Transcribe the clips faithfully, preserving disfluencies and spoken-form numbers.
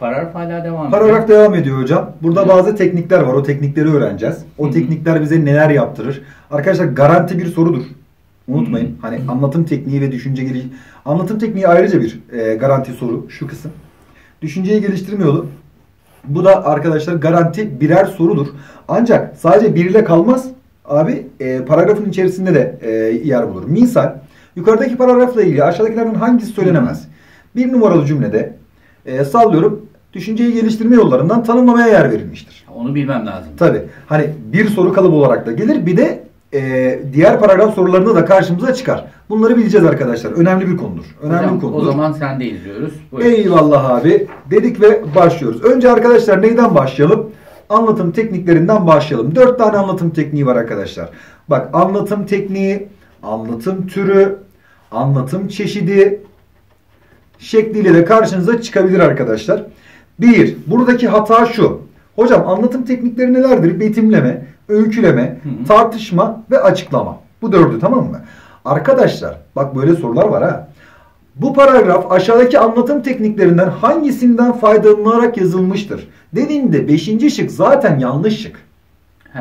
Paragraf hala devam ediyor. Paragraf devam ediyor hocam. Burada bazı teknikler var. O teknikleri öğreneceğiz. O teknikler bize neler yaptırır? Arkadaşlar garanti bir sorudur. Unutmayın. Hı-hı. Hani anlatım tekniği ve düşünce geliştirme. Anlatım tekniği ayrıca bir e, garanti soru. Şu kısım. Düşünceyi geliştirme yolu. Bu da arkadaşlar garanti birer sorudur. Ancak sadece bir ile kalmaz. Abi e, paragrafın içerisinde de e, yer bulur. Misal yukarıdaki paragrafla ilgili aşağıdakilerden hangisi söylenemez? Bir numaralı cümlede e, sallıyorum. Düşünceyi geliştirme yollarından tanımlamaya yer verilmiştir. Onu bilmem lazım. Tabii. Hani bir soru kalıbı olarak da gelir. Bir de e, diğer paragraf sorularında da karşımıza çıkar. Bunları bileceğiz arkadaşlar. Önemli bir konudur. Önemli Hocam, bir konudur. O zaman sen de izliyoruz. Buyurun. Eyvallah abi. Dedik ve başlıyoruz. Önce arkadaşlar neyden başlayalım? Anlatım tekniklerinden başlayalım. Dört tane anlatım tekniği var arkadaşlar. Bak anlatım tekniği, anlatım türü, anlatım çeşidi şekliyle de karşınıza çıkabilir arkadaşlar. Bir, buradaki hata şu. Hocam anlatım teknikleri nelerdir? Betimleme, öyküleme, hı hı. tartışma ve açıklama. Bu dördü, tamam mı? Arkadaşlar bak böyle sorular var ha. Bu paragraf aşağıdaki anlatım tekniklerinden hangisinden faydalanarak yazılmıştır? Dediğinde beşinci şık zaten yanlış şık. He.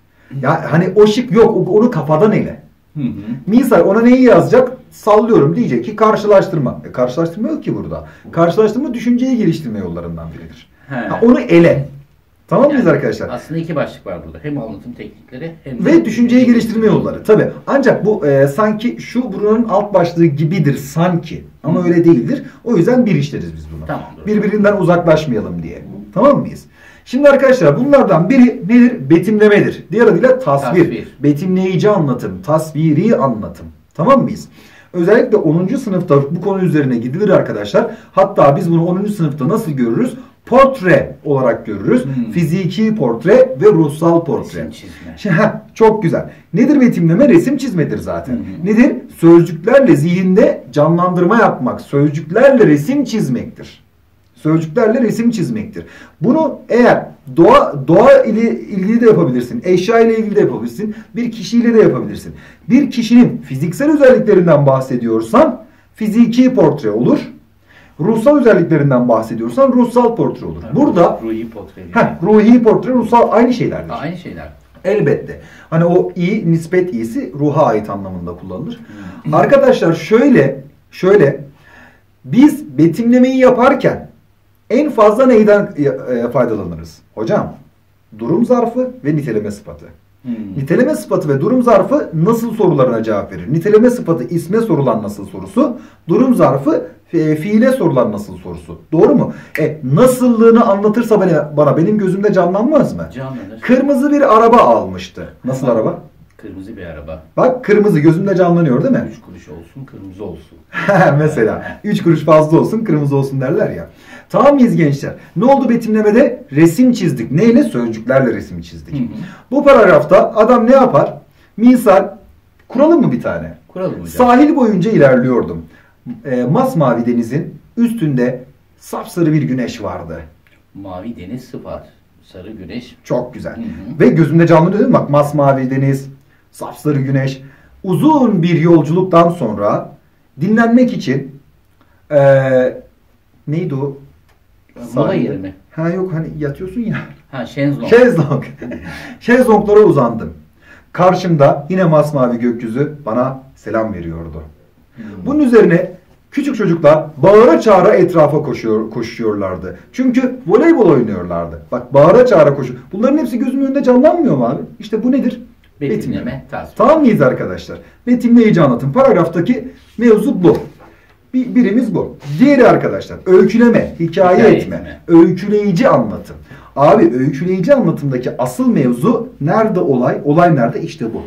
Ya hani o şık yok, onu kafadan ele. Hı hı. Misal ona neyi yazacak? Sallıyorum, diyecek ki karşılaştırma. E karşılaştırma yok ki burada. Karşılaştırma düşünceyi geliştirme yollarından biridir. Ha, onu ele. Tamam mıyız yani, arkadaşlar? Aslında iki başlık var burada. Hem anlatım teknikleri hem ve düşünceyi geliştirme yolları. Tabi. Ancak bu e, sanki şu buranın alt başlığı gibidir sanki. Ama Hı. öyle değildir. O yüzden bir işleriz biz bunu. Tamamdır. Birbirinden uzaklaşmayalım diye. Hı. Tamam mıyız? Şimdi arkadaşlar bunlardan biri nedir? Betimlemedir. Diğer adıyla tasvir. tasvir. Betimleyici anlatım. Tasviri anlatım. Tamam mıyız? Özellikle onuncu sınıfta bu konu üzerine gidilir arkadaşlar. Hatta biz bunu onuncu sınıfta nasıl görürüz? Portre olarak görürüz. Hmm. Fiziki portre ve ruhsal portre. Resim çizme. Şimdi, heh, çok güzel. Nedir betimleme? Resim çizmedir zaten. Hmm. Nedir? Sözcüklerle zihinde canlandırma yapmak. Sözcüklerle resim çizmektir. Sözcüklerle resim çizmektir. Bunu eğer doğa doğa ile ilgili de yapabilirsin. Eşya ile ilgili de yapabilirsin. Bir kişiyle de yapabilirsin. Bir kişinin fiziksel özelliklerinden bahsediyorsan fiziki portre olur. Ruhsal özelliklerinden bahsediyorsan ruhsal portre olur. Yani burada ruhi portre. Heh, ruhi portre, ruhsal aynı şeylerdir. Ha, aynı şeyler. Elbette. Hani o i nispet i'si ruha ait anlamında kullanılır. Hmm. Arkadaşlar şöyle şöyle biz betimlemeyi yaparken en fazla neyden faydalanırız? Hocam, durum zarfı ve niteleme sıfatı. Hmm. Niteleme sıfatı ve durum zarfı nasıl sorularına cevap verir? Niteleme sıfatı isme sorulan nasıl sorusu, durum zarfı e, fiile sorulan nasıl sorusu. Doğru mu? E, nasıllığını anlatırsa bana, bana benim gözümde canlanmaz mı? Canlanır. Kırmızı bir araba almıştı. Nasıl ha. araba? Kırmızı bir araba. Bak kırmızı gözümde canlanıyor değil mi? Üç kuruş olsun, kırmızı olsun. Mesela. Üç kuruş fazla olsun, kırmızı olsun derler ya. Tamam mıyız gençler? Ne oldu betimlemede? Resim çizdik. Neyle? Sözcüklerle resim çizdik. Hı hı. Bu paragrafta adam ne yapar? Misal, kuralım mı bir tane? Kuralım hocam. Sahil boyunca ilerliyordum. E, masmavi denizin üstünde sapsarı bir güneş vardı. Mavi deniz sıfat. Sarı güneş. Çok güzel. Hı hı. Ve gözümde canlanıyor değil mi? Bak, masmavi deniz, sapsarı güneş. Uzun bir yolculuktan sonra dinlenmek için e, neydi o? Mola yeri mi? Ha yok, hani yatıyorsun ya. Ha, şezlong. Şezlong. Şezlonglara uzandım. Karşımda yine masmavi gökyüzü bana selam veriyordu. Hmm. Bunun üzerine küçük çocuklar bağıra çağıra etrafa koşuyor, koşuyorlardı. Çünkü voleybol oynuyorlardı. Bak, bağıra çağıra koşuyor. Bunların hepsi gözümün önünde canlanmıyor mu abi? İşte bu nedir? Betimleme. Tasvir. Tamam mıyız arkadaşlar? Betimleyici anlatım. Paragraftaki mevzu bu. Bir, birimiz bu. Diğeri arkadaşlar öyküleme, hikaye, hikaye etme, etme, öyküleyici anlatım. Abi öyküleyici anlatımdaki asıl mevzu nerede olay? Olay nerede? İşte bu.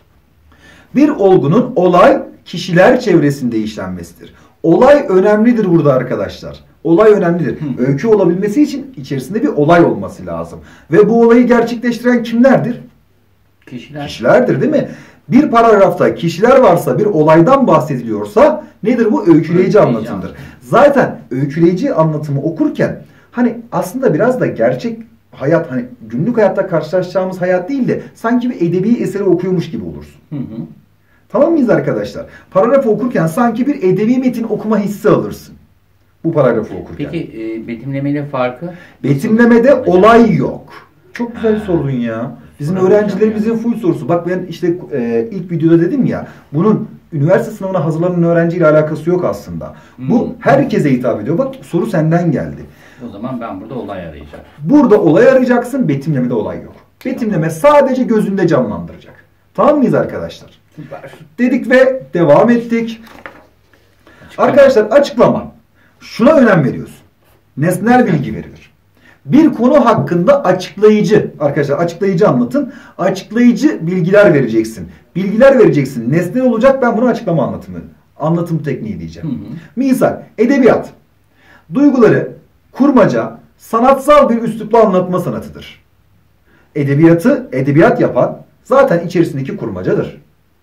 Bir olgunun olay kişiler çevresinde işlenmesidir. Olay önemlidir burada arkadaşlar. Olay önemlidir. Hı. Öykü olabilmesi için içerisinde bir olay olması lazım. Ve bu olayı gerçekleştiren kimlerdir? Kişiler. Kişilerdir değil mi? Bir paragrafta kişiler varsa, bir olaydan bahsediliyorsa nedir bu? Öyküleyici, öyküleyici anlatımdır. Anlatım. Zaten öyküleyici anlatımı okurken hani aslında biraz da gerçek hayat, hani günlük hayatta karşılaşacağımız hayat değil de sanki bir edebi eseri okuyormuş gibi olursun. Hı hı. Tamam mıyız arkadaşlar? Paragrafı okurken sanki bir edebi metin okuma hissi alırsın. Bu paragrafı okurken. Peki e, betimlemeyle farkı? Betimlemede olay yok. Çok güzel sordun ya. Bizim Sorun öğrencilerimizin hocam full sorusu. Bak ben işte e, ilk videoda dedim ya. Bunun üniversite sınavına hazırlanan öğrenciyle alakası yok aslında. Hmm. Bu herkese hitap ediyor. Bak soru senden geldi. O zaman ben burada olay arayacağım. Burada olay arayacaksın. Betimlemede olay yok. Betimleme sadece gözünde canlandıracak. Tamam mıyız arkadaşlar? Süper. Dedik ve devam ettik. Açıklama. Arkadaşlar açıklama. Şuna önem veriyorsun. Nesnel bilgi verilir. Bir konu hakkında açıklayıcı, arkadaşlar açıklayıcı anlatın. Açıklayıcı bilgiler vereceksin. Bilgiler vereceksin. Nesnel olacak, ben bunu açıklama anlatımı. Anlatım tekniği diyeceğim. Hı hı. Misal, edebiyat. Duyguları, kurmaca, sanatsal bir üslupla anlatma sanatıdır. Edebiyatı edebiyat yapan zaten içerisindeki kurmacadır.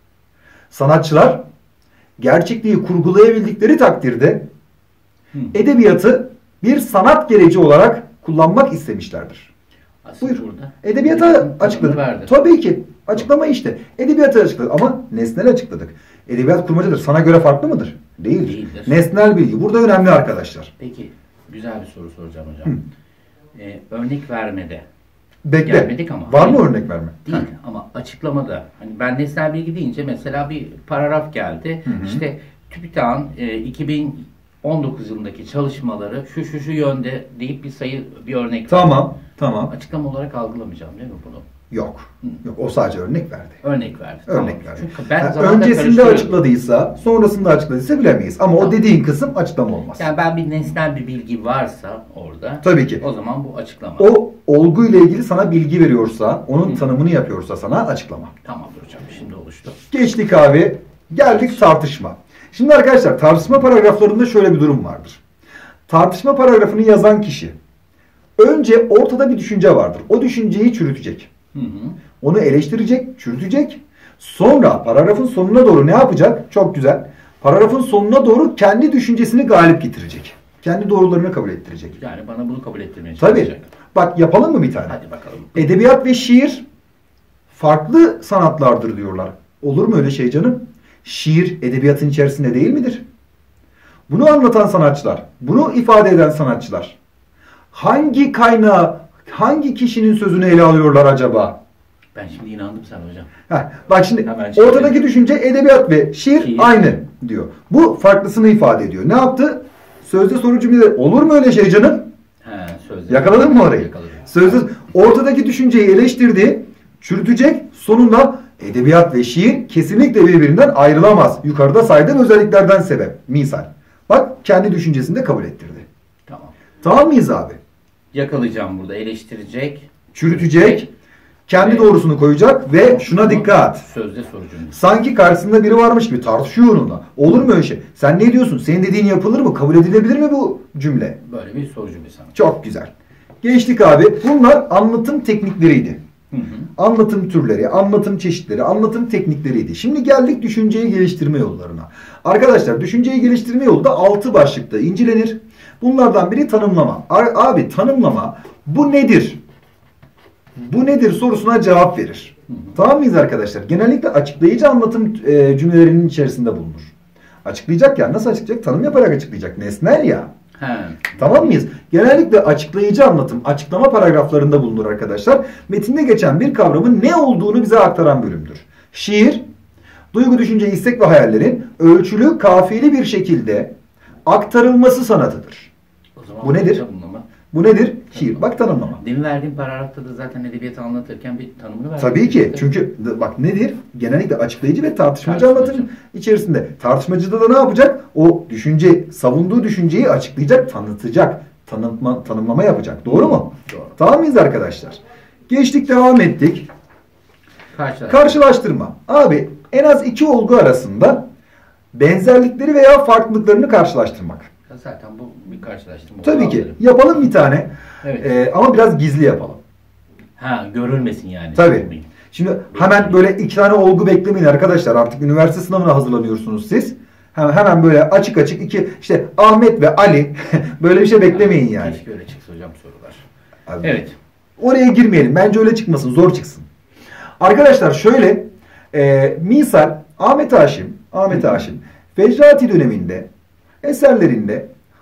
Sanatçılar gerçekliği kurgulayabildikleri takdirde Hı. edebiyatı bir sanat gereci olarak kullanmak istemişlerdir. Aslında Buyur. burada. Edebiyata Edebiyatın açıkladık. tanımını verdi. Tabii ki. Açıklama işte. Edebiyatı açıkladık ama nesnel açıkladık. Edebiyat kurmacadır. Sana göre farklı mıdır? Değildir. Değildir. Nesnel bilgi. Burada önemli arkadaşlar. Peki güzel bir soru soracağım hocam. Ee, örnek vermede Bekle. gelmedik ama. Var mı örnek verme? Değil Heh. ama açıklamada. Hani ben nesnel bilgi deyince mesela bir paragraf geldi. Hı hı. İşte TÜBİTAK'ın e, iki bin on dokuz yılındaki çalışmaları şu şu şu yönde deyip bir sayı bir örnek. Tamam. Tamam. Açıklama olarak algılamayacağım değil mi bunu? Yok. Yok. O sadece örnek verdi. Örnek verdi. Örnek Tamam. verdi. Çünkü ben Ha, zamanında öncesinde karıştırıyorum. açıkladıysa, sonrasında açıkladıysa bilemeyiz. Ama Tamam. o dediğin kısım açıklama olmaz. Yani ben bir nesnel bir bilgi varsa orada. Tabii ki. O zaman bu açıklama. O olguyla ilgili sana bilgi veriyorsa, onun Hı. tanımını yapıyorsa sana açıklama. Tamamdır hocam. Şimdi oluştu. Geçtik abi. Geldik tartışma. Şimdi arkadaşlar tartışma paragraflarında şöyle bir durum vardır. Tartışma paragrafını yazan kişi önce ortada bir düşünce vardır. O düşünceyi çürütecek. Hı hı. Onu eleştirecek, çürütecek. Sonra paragrafın sonuna doğru ne yapacak? Çok güzel. Paragrafın sonuna doğru kendi düşüncesini galip getirecek. Kendi doğrularını kabul ettirecek. Yani bana bunu kabul ettirmeye Tabii. çalışacak. Bak yapalım mı bir tane? Hadi bakalım. Edebiyat ve şiir farklı sanatlardır diyorlar. Olur mu öyle şey canım? Şiir edebiyatın içerisinde değil midir? Bunu anlatan sanatçılar, bunu ifade eden sanatçılar hangi kaynağı, hangi kişinin sözünü ele alıyorlar acaba? Ben şimdi inandım sana hocam. Heh, bak şimdi Hemen şey ortadaki yapayım. düşünce edebiyat ve şiir, Şiir. aynı diyor. Bu farklısını ifade ediyor. Ne yaptı? Sözde soru cümleleri. Olur mu öyle şey canım? He, sözde. Yakaladın mı orayı? Yakaladım. Sözde ortadaki düşünceyi eleştirdi, çürütecek, sonunda edebiyat ve şiir kesinlikle birbirinden ayrılamaz. Yukarıda saydığım özelliklerden sebep. Misal. Bak kendi düşüncesini de kabul ettirdi. Tamam. Tamam mıyız abi? Yakalayacağım burada. Eleştirecek. Çürütecek, kendi Ve- doğrusunu koyacak ve şuna dikkat. Sözde soru cümlesi. Sanki karşısında biri varmış gibi tartışıyor onunla. Olur mu öyle şey? Sen ne diyorsun? Senin dediğin yapılır mı? Kabul edilebilir mi bu cümle? Böyle bir soru cümlesi. ama. Çok güzel. Geçtik abi. Bunlar anlatım teknikleriydi. Hı hı. Anlatım türleri, anlatım çeşitleri, anlatım teknikleriydi. Şimdi geldik düşünceyi geliştirme yollarına. Arkadaşlar düşünceyi geliştirme yolu da altı başlıkta incelenir. Bunlardan biri tanımlama. Abi tanımlama bu nedir? Bu nedir sorusuna cevap verir. Hı hı. Tamam mıyız arkadaşlar? Genellikle açıklayıcı anlatım e, cümlelerinin içerisinde bulunur. Açıklayacak ya. Nasıl açıklayacak? Tanım yaparak açıklayacak. Nesnel ya. He. Tamam mıyız? Genellikle açıklayıcı anlatım, açıklama paragraflarında bulunur arkadaşlar. Metinde geçen bir kavramın ne olduğunu bize aktaran bölümdür. Şiir, duygu, düşünce, istek ve hayallerin ölçülü, kafiyeli bir şekilde aktarılması sanatıdır. O zaman Bu nedir? tanımlama. Bu nedir? Şiir. Bak tanımlama. Demin verdiğim paragrafta da zaten edebiyatı anlatırken bir tanımını verdim. Tabii ki. İşte. Çünkü bak nedir? Genellikle açıklayıcı ve tartışmacı Tartışmacı. anlatım içerisinde. Tartışmacıda da ne yapacak? O düşünce, savunduğu düşünceyi açıklayacak, tanıtacak, tanıtma, tanımlama yapacak. Doğru mu? Doğru. Tamam mıyız arkadaşlar? Geçtik, devam ettik. Karşılaştırma. Karşılaştırma. Abi en az iki olgu arasında benzerlikleri veya farklılıklarını karşılaştırmak. Zaten bu bir karşılaştırma. Tabii ki. Alırım. Yapalım bir tane. Evet. Ee, ama biraz gizli yapalım. Ha, görülmesin yani. Tabii. Şimdi hemen böyle iki tane olgu beklemeyin arkadaşlar. Artık üniversite sınavına hazırlanıyorsunuz siz. Hemen, hemen böyle açık açık iki işte Ahmet ve Ali böyle bir şey beklemeyin yani. Keşke öyle çıksa hocam sorular. Abi, Evet. oraya girmeyelim. Bence öyle çıkmasın. Zor çıksın. Arkadaşlar şöyle e, misal Ahmet Haşim Ahmet Haşim Fecrati döneminde eserlerinde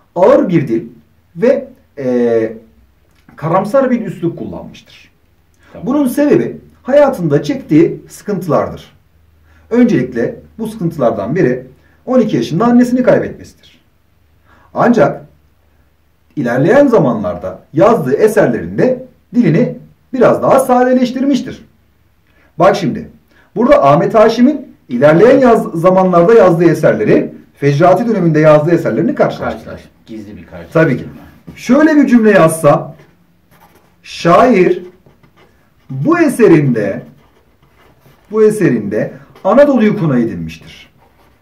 ağır bir dil ve e, karamsar bir üslup kullanmıştır. Tamam. Bunun sebebi hayatında çektiği sıkıntılardır. Öncelikle bu sıkıntılardan biri on iki yaşında annesini kaybetmesidir. Ancak ilerleyen zamanlarda yazdığı eserlerinde dilini biraz daha sadeleştirmiştir. Bak şimdi, burada Ahmet Haşim'in ilerleyen yaz, zamanlarda yazdığı eserleri, Fecrati döneminde yazdığı eserlerini karşılaştırır. Karşılaş, gizli bir karşılaştırma. Tabii ki. Şöyle bir cümle yazsa, şair bu eserinde bu eserinde Anadolu'yu konu edinmiştir.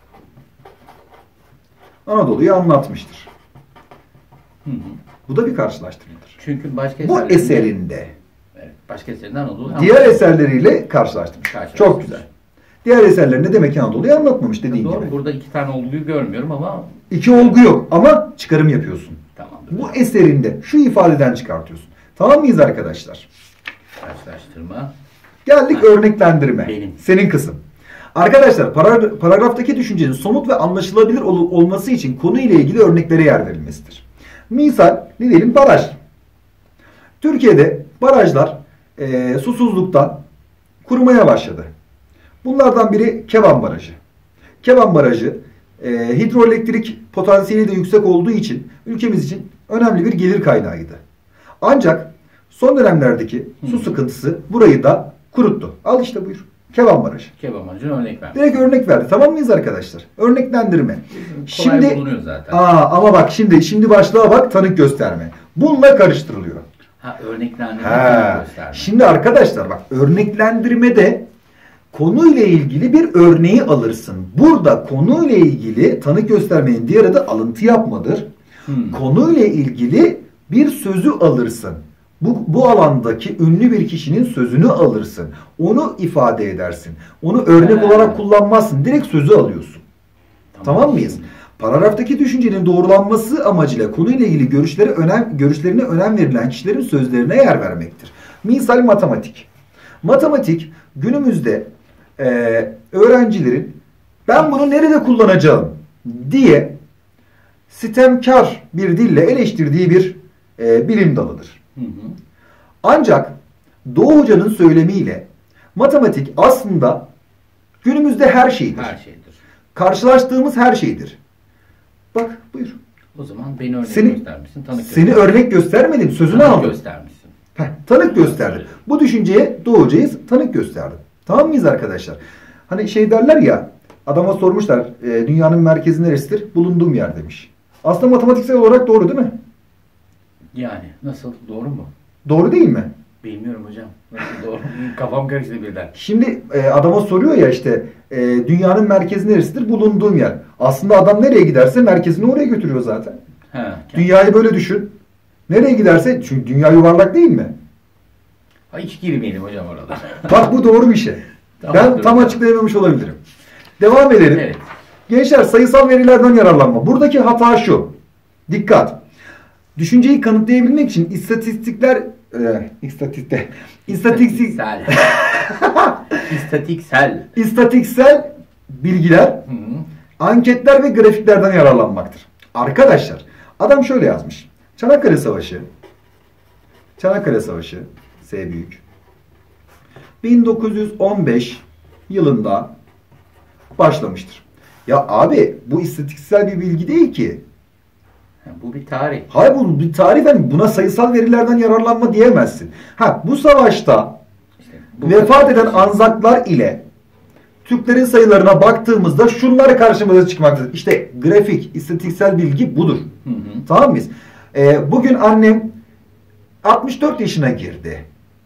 Anadolu'yu anlatmıştır. Hı hı. Bu da bir karşılaştırmadır. Çünkü başka Bu eserlerinde- eserinde. Evet, başka eserlerinden Anadolu. Diğer eserleriyle karşılaştırmış. Karşılaştırmış. Çok güzel. Diğer eserlerinde demek ki Anadolu'yu anlatmamış dediğin Doğru. gibi. Burada iki tane olguyu görmüyorum ama İki olgu yok ama çıkarım yapıyorsun. tamamdır. Bu eserinde şu ifadeden çıkartıyorsun. Tamam mıyız arkadaşlar? Karşılaştırma. Geldik Ha. örneklendirme. Benim. Senin kısım. Arkadaşlar para- paragraftaki düşüncenin somut ve anlaşılabilir ol- olması için konu ile ilgili örneklere yer verilmesidir. Misal ne diyelim, baraj. Türkiye'de barajlar e, susuzluktan kurumaya başladı. Bunlardan biri Keban Barajı. Keban Barajı e, hidroelektrik potansiyeli de yüksek olduğu için ülkemiz için önemli bir gelir kaynağıydı. Ancak son dönemlerdeki su sıkıntısı burayı da kuruttu. Al işte buyur. Keban Barajı. Keban Barajı'na örnek vermiş. Direkt örnek verdi. Tamam mıyız arkadaşlar? Örneklendirme. Kolay Şimdi bulunuyor zaten. aa, ama bak şimdi şimdi başlığa bak, tanık gösterme. Bununla karıştırılıyor. Ha, örneklendirme. Ha. gösterme. Şimdi arkadaşlar bak, örneklendirmede konuyla ilgili bir örneği alırsın. Burada konuyla ilgili tanık göstermenin diğer adı alıntı yapmadır. Hmm. Konuyla ilgili bir sözü alırsın. Bu, bu alandaki ünlü bir kişinin sözünü alırsın. Onu ifade edersin. Onu örnek He. olarak kullanmazsın. Direkt sözü alıyorsun. Tamam mıyız? Paragraftaki düşüncenin doğrulanması amacıyla konuyla ilgili görüşlere önem, görüşlerine önem verilen kişilerin sözlerine yer vermektir. Misal matematik. Matematik günümüzde e, öğrencilerin ben bunu nerede kullanacağım diye sitemkar bir dille eleştirdiği bir e, bilim dalıdır. Hı hı. Ancak Doğu Hoca'nın söylemiyle matematik aslında günümüzde her şeydir. Her şeydir. Karşılaştığımız her şeydir. Bak buyur. O zaman beni örnek Seni- göstermişsin. Tanık Seni göstermişsin. örnek göstermedim, sözünü Tanık aldım. göstermişsin. Heh, tanık gösterdim. Bu düşünceye Doğu Hoca'yı tanık gösterdim. Tamam mıyız arkadaşlar? Hani şey derler ya, adama sormuşlar e, dünyanın merkezi neresidir? Bulunduğum yer demiş. Aslında matematiksel olarak doğru değil mi? Yani nasıl? Doğru mu? Doğru değil mi? Bilmiyorum hocam. Nasıl doğru? Kafam karıştı birden. Şimdi e, adama soruyor ya işte e, dünyanın merkezi neresidir? Bulunduğum yer. Aslında adam nereye giderse merkezini oraya götürüyor zaten. He. Dünyayı böyle düşün. Nereye giderse, çünkü dünya yuvarlak değil mi? Ha, hiç girmeyelim hocam orada. Bak bu doğru bir şey. Tamam, Ben dur tam hocam. açıklayamamış olabilirim. Devam edelim. Evet. Gençler, sayısal verilerden yararlanma. Buradaki hata şu. Dikkat. Düşünceyi kanıtlayabilmek için istatistikler e, istatistik istatistik İstatistiksel. İstatistiksel. istatistiksel bilgiler, Hı hı. anketler ve grafiklerden yararlanmaktır. Arkadaşlar, adam şöyle yazmış. Çanakkale Savaşı Çanakkale Savaşı S büyük bin dokuz yüz on beş yılında başlamıştır. Ya abi, bu istatistiksel bir bilgi değil ki. Ha, bu bir tarih. Hayır, bu bir tarih, yani buna sayısal verilerden yararlanma diyemezsin. Ha, bu savaşta İşte bu vefat eden Anzaklar ile Türklerin sayılarına baktığımızda şunlar karşımıza çıkmaktadır. İşte grafik, istatistiksel bilgi budur. Hı hı. Tamam mıyız? Ee, bugün annem altmış dört yaşına girdi.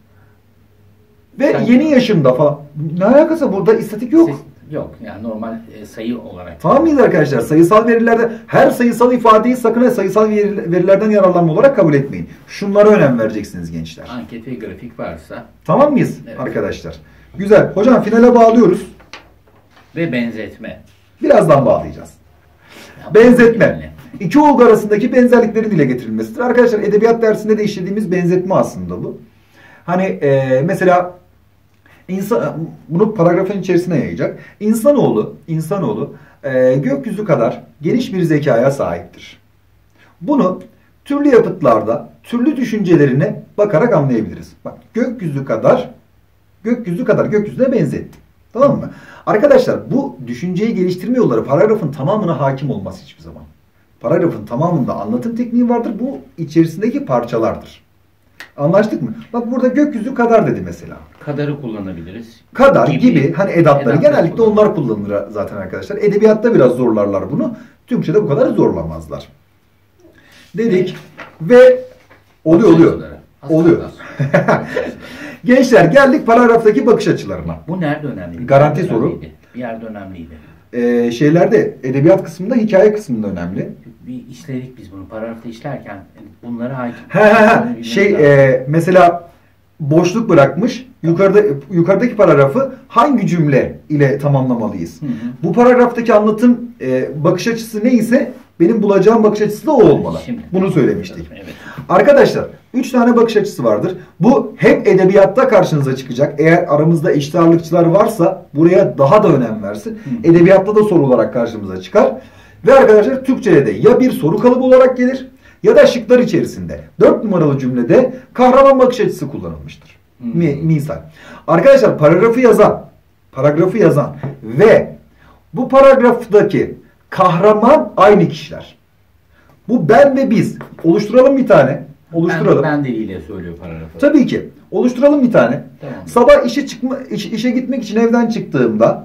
Ve Sen- yeni yaşında falan. Ne alakası, burada istatik yok. Siz- yok yani normal e, sayı olarak. Tamam mıyız arkadaşlar? Sayısal verilerde her sayısal ifadeyi sakın ha sayısal veri- verilerden yararlanma olarak kabul etmeyin. Şunlara önem vereceksiniz gençler. Anket ve grafik varsa Tamam mıyız Evet. arkadaşlar? Güzel. Hocam finale bağlıyoruz. ve benzetme. Birazdan bağlayacağız. Ya, Benzetme. yani. İki olgu arasındaki benzerliklerin dile getirilmesidir. Arkadaşlar, edebiyat dersinde de işlediğimiz benzetme aslında bu. Hani e, mesela insan, bunu paragrafın içerisine yayacak. İnsanoğlu, insanoğlu e, gökyüzü kadar geniş bir zekaya sahiptir. Bunu türlü yapıtlarda türlü düşüncelerine bakarak anlayabiliriz. Bak gökyüzü kadar gökyüzü kadar gökyüzüne benzettim. Tamam mı? Arkadaşlar bu düşünceyi geliştirme yolları paragrafın tamamına hakim olmaz hiçbir zaman. Paragrafın tamamında anlatım tekniği vardır. Bu içerisindeki parçalardır. Anlaştık mı? Bak burada gökyüzü kadar dedi mesela. Kadarı kullanabiliriz. Kadar gibi, gibi hani edatları edatları genellikle kullanılır. Onlar kullanılır zaten arkadaşlar. Edebiyatta biraz zorlarlar bunu. Türkçe'de bu kadar zorlamazlar. Dedik ve oluyor oluyor. Oluyor. Gençler geldik paragraftaki bakış açılarına. Bu nerede önemli? Garanti soru. Bir yerde önemliydi. Ee, şeylerde edebiyat kısmında, hikaye kısmında önemli. Bir işledik biz bunu paragrafta işlerken bunlara hakim. He he he. Şey e, mesela boşluk bırakmış. Yukarıda yukarıdaki paragrafı hangi cümle ile tamamlamalıyız? Hı hı. Bu paragraftaki anlatım e, bakış açısı neyse benim bulacağım bakış açısı da o olmalı. Şimdi, Bunu söylemiştik. Evet. Arkadaşlar üç tane bakış açısı vardır. Bu hem edebiyatta karşınıza çıkacak. Eğer aramızda eşit ağırlıkçılar varsa buraya daha da önem versin. Hı. Edebiyatta da soru olarak karşımıza çıkar. Ve arkadaşlar Türkçe'de de ya bir soru kalıbı olarak gelir ya da şıklar içerisinde. Dört numaralı cümlede kahraman bakış açısı kullanılmıştır. Hmm. Misal. Arkadaşlar paragrafı yazan, paragrafı yazan ve bu paragraftaki kahraman aynı kişiler. Bu ben ve biz. Oluşturalım bir tane. Oluşturalım. Ben, ben diliyle söylüyor paragrafı. Tabii ki. Oluşturalım bir tane. Tamam. Sabah işe çıkma, iş, işe gitmek için evden çıktığımda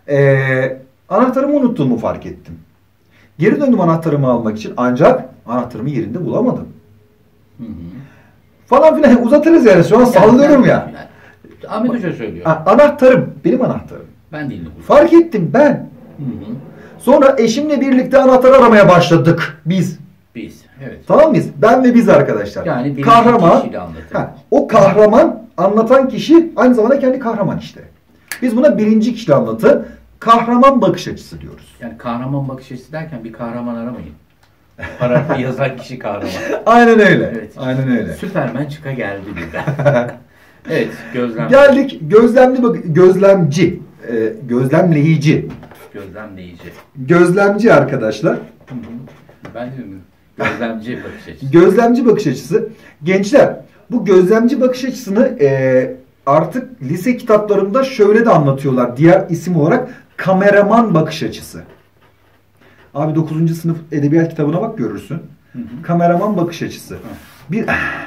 ee, anahtarımı unuttuğumu fark ettim. Geri döndüm anahtarımı almak için ancak anahtarımı yerinde bulamadım. Hı hı. Falan filan uzatırız yani şu an yani, sallıyorum yani, ya. Yani. Ahmet Hoca söylüyor. Ha, anahtarım. Benim anahtarım. Ben değilim. Fark ettim ben. Hı hı. Sonra eşimle birlikte anahtar aramaya başladık biz. Biz. Evet. Tamam mıyız? Ben ve biz arkadaşlar. Yani kahraman. Ha, o kahraman anlatan kişi aynı zamanda kendi kahraman işte. Biz buna birinci kişi anlatı kahraman bakış açısı diyoruz. Yani kahraman bakış açısı derken bir kahraman aramayın. Paragrafı yazan kişi kahraman. Aynen öyle. Evet. Aynen öyle. Süpermen çıka geldi birden. Evet, gözlem. Geldik gözlemli bak gözlemci, e, gözlemleyici. Gözlemleyici. Gözlemci arkadaşlar. Hı hı. Ben de mi? Gözlemci bakış açısı. Gözlemci bakış açısı. Gençler, bu gözlemci bakış açısını e, artık lise kitaplarında şöyle de anlatıyorlar. Diğer isim olarak kameraman bakış açısı. Abi dokuzuncu sınıf edebiyat kitabına bak görürsün. Hı hı. Kameraman bakış açısı. Hı. Bir,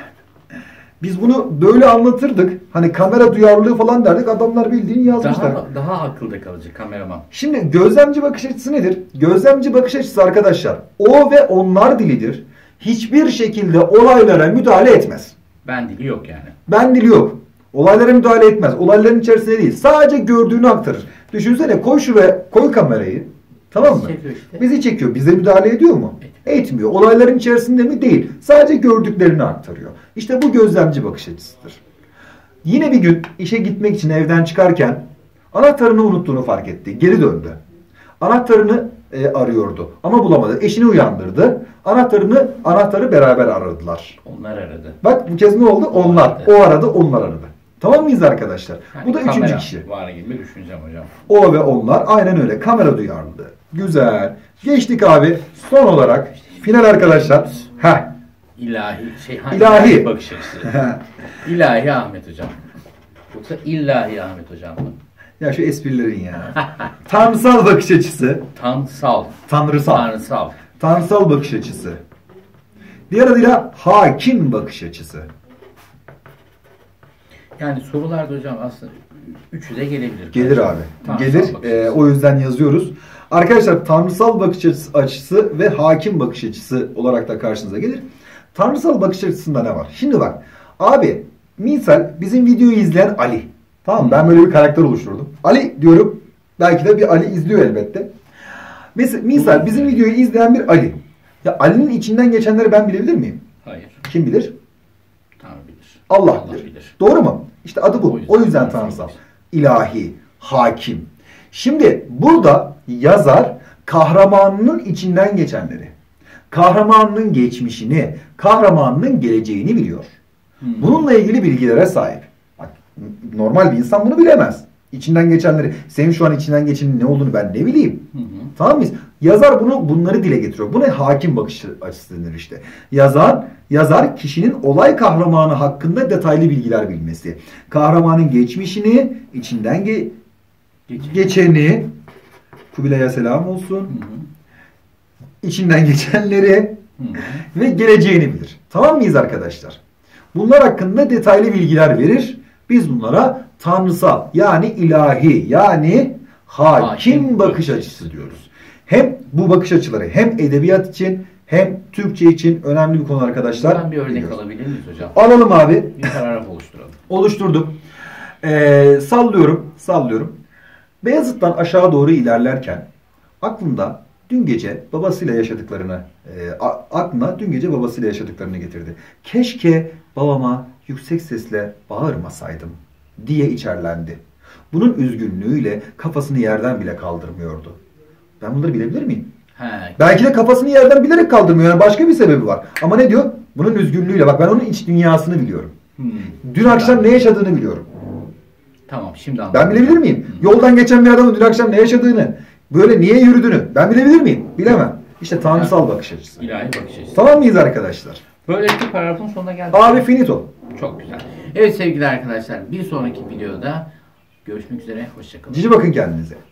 biz bunu böyle anlatırdık. Hani kamera duyarlılığı falan derdik. Adamlar bildiğini yazmışlar. Daha, daha akılda kalıcı kameraman. Şimdi gözlemci bakış açısı nedir? Gözlemci bakış açısı arkadaşlar o ve onlar dilidir. Hiçbir şekilde olaylara müdahale etmez. Ben dili yok yani. Ben dili yok. Olaylara müdahale etmez. Olayların içerisinde değil. Sadece gördüğünü aktarır. Düşünsene koy şuraya koy kamerayı. Tamam mı? Işte. Bizi çekiyor. Bize müdahale ediyor mu? Etmiyor. Etmiyor. Olayların içerisinde mi? Değil. Sadece gördüklerini aktarıyor. İşte bu gözlemci bakış açısıdır. Yine bir gün işe gitmek için evden çıkarken anahtarını unuttuğunu fark etti. Geri döndü. Anahtarını e, arıyordu ama bulamadı. Eşini uyandırdı. Anahtarını anahtarı beraber aradılar. Onlar aradı. Bak bu kez ne oldu? O onlar. aradı. O aradı, onlar aradı. Tamam mıyız arkadaşlar? Yani bu da üçüncü kişi. Var gibi düşüneceğim hocam. O ve onlar aynen öyle. Kamera duyarlılığı. Güzel. Geçtik abi. Son olarak final arkadaşlar. Heh. İlahi şey ha, ilahi. ilahi bakış açısı. İlahi Ahmet hocam. Yoksa illahi Ahmet hocam mı? Ya şu esprilerin ya. Tanrısal bakış açısı. Tanrısal. Tanrısal. Tanrısal. Tanrısal bakış açısı. Diğer adıyla hakim bakış açısı. Yani sorularda hocam aslında üçü de gelebilir. Gelir abi. Tanrısal Gelir. Ee, o yüzden yazıyoruz. Arkadaşlar tanrısal bakış açısı ve hakim bakış açısı olarak da karşınıza gelir. Tanrısal bakış açısında ne var? Şimdi bak. Abi misal bizim videoyu izleyen Ali. Tamam mı? Ben böyle bir karakter oluşturdum. Ali diyorum. Belki de bir Ali izliyor elbette. Mesela, misal bizim videoyu izleyen bir Ali. Ya Ali'nin içinden geçenleri ben bilebilir miyim? Hayır. Kim bilir? Tanrı bilir. Allah, Allah bilir. bilir. Doğru mu? İşte adı bu. O yüzden, o yüzden tanrısal. İlahi, hakim. Şimdi burada yazar kahramanının içinden geçenleri, kahramanının geçmişini, kahramanının geleceğini biliyor. Hmm. Bununla ilgili bilgilere sahip. Bak, normal bir insan bunu bilemez. İçinden geçenleri, senin şu an içinden geçenin ne olduğunu ben ne bileyim. Hı hı. Tamam mıyız? Yazar bunu bunları dile getiriyor. Bu ne? Hakim bakış açısı denir işte. Yazar, yazar kişinin olay kahramanı hakkında detaylı bilgiler bilmesi. Kahramanın geçmişini, içinden ge Geçen. geçeni, Kubilay'a selam olsun. Hı hı. İçinden geçenleri Hı hı. ve geleceğini bilir. Tamam mıyız arkadaşlar? Bunlar hakkında detaylı bilgiler verir. Biz bunlara tanrısal yani ilahi yani hakim, Hakim bakış bakış açısı diyoruz. Hem bu bakış açıları hem edebiyat için hem Türkçe için önemli bir konu arkadaşlar. Buradan bir örnek biliyoruz. alabilir miyiz hocam? Alalım abi. Bir paragraf oluşturalım. Oluşturduk. Ee, sallıyorum, sallıyorum. Beyazıt'tan aşağı doğru ilerlerken aklında dün gece babasıyla yaşadıklarını, e, a- aklına dün gece babasıyla yaşadıklarını getirdi. Keşke babama yüksek sesle bağırmasaydım diye içerlendi. Bunun üzgünlüğüyle kafasını yerden bile kaldırmıyordu. Ben bunları bilebilir miyim? He. Belki de kafasını yerden bilerek kaldırmıyor. Yani başka bir sebebi var. Ama ne diyor? Bunun üzgünlüğüyle. Bak ben onun iç dünyasını biliyorum. Hmm. Dün akşam ne yaşadığını biliyorum. Tamam, şimdi anladım. Ben bilebilir miyim? Hmm. Yoldan geçen bir adamın dün akşam ne yaşadığını, böyle niye yürüdüğünü ben bilebilir miyim? Bilemem. İşte tanrısal bakış açısı. İlahi bakış açısı. Tamam mıyız arkadaşlar? Böylelikle paragrafın sonuna geldik. Abi finito. Çok güzel. Evet sevgili arkadaşlar, bir sonraki videoda görüşmek üzere. Hoşçakalın. Cici bakın kendinize.